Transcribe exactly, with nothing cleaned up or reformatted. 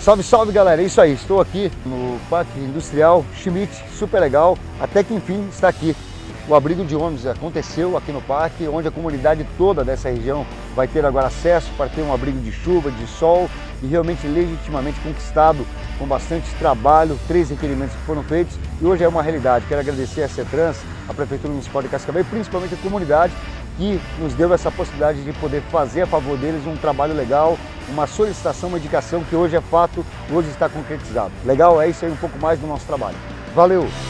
Salve, salve galera, é isso aí, estou aqui no Parque Industrial Schmidt, super legal, até que enfim está aqui. O abrigo de ônibus aconteceu aqui no parque, onde a comunidade toda dessa região vai ter agora acesso para ter um abrigo de chuva, de sol e realmente legitimamente conquistado com bastante trabalho, três requerimentos que foram feitos e hoje é uma realidade. Quero agradecer a CETRANS, a Prefeitura Municipal de Cascavel e principalmente a comunidade que nos deu essa possibilidade de poder fazer a favor deles um trabalho legal, uma solicitação, uma indicação que hoje é fato, hoje está concretizado. Legal? É isso aí, um pouco mais do nosso trabalho. Valeu!